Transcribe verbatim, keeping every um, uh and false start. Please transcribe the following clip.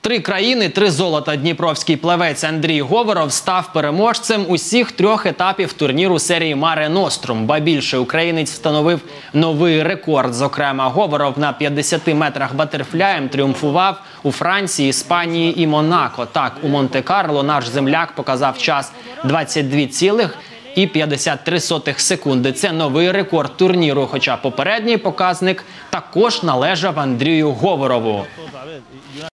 Три країни, три золота. Дніпровський плавець Андрій Говоров став переможцем усіх трьох етапів турніру серії Маре Нострум. Ба більше, українець встановив новий рекорд. Зокрема, Говоров на п'ятдесяти метрах батерфляєм тріумфував у Франції, Іспанії і Монако. Так, у Монте-Карло наш земляк показав час двадцять дві цілих п'ятдесят три сотих секунди. Це новий рекорд турніру, хоча попередній показник також належав Андрію Говорову.